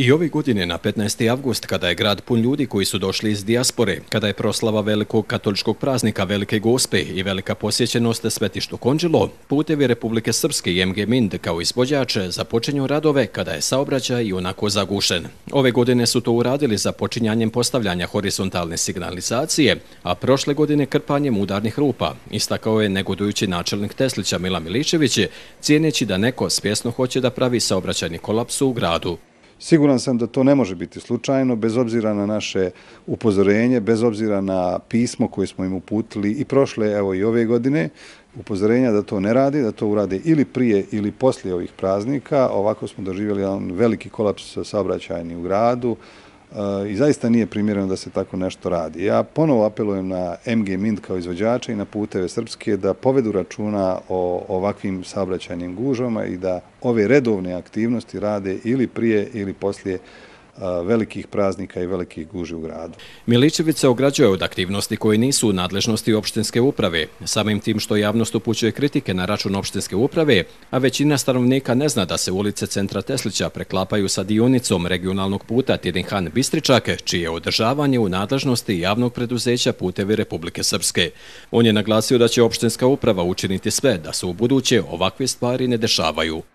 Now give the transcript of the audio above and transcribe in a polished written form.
I ove godine na 15. avgust, kada je grad pun ljudi koji su došli iz dijaspore, kada je proslava velikog katoličkog praznika Velike Gospe i velika posjećenost Svetištu Konđelo, putevi Republike Srpske i MG Mind kao izvođač započinju radove kada je saobraćaj i onako zagušen. Ove godine su to uradili započinjanjem postavljanja horizontalne signalizacije, a prošle godine krpanjem udarnih rupa, istakao je negodujući načelnik Teslića Milan Miličević, cijeneći da neko svjesno hoće da pravi saobraćajni kolaps u gradu. Siguran sam da to ne može biti slučajno, bez obzira na naše upozorenje, bez obzira na pismo koje smo im uputili i prošle, evo i ove godine, upozorenja da to ne radi, da to urade ili prije ili poslije ovih praznika. Ovako smo doživjeli jedan veliki kolaps saobraćajni u gradu i zaista nije primjereno da se tako nešto radi. Ja ponovo apelujem na MG Mind kao izvođača i na puteve Srpske da povedu računa o ovakvim saobraćajnim gužvama i da ove redovne aktivnosti rade ili prije ili poslije velikih praznika i velikih gužvi u gradu. Miličević se ograđuje od aktivnosti koje nisu u nadležnosti opštinske uprave, samim tim što javnost upućuje kritike na račun opštinske uprave, a većina stanovnika ne zna da se ulice centra Teslića preklapaju sa dionicom regionalnog puta Tidin-Han-Bistričak, čije održavanje u nadležnosti javnog preduzeća Putevi Republike Srpske. On je naglasio da će opštinska uprava učiniti sve da se u buduće ovakve stvari ne dešavaju.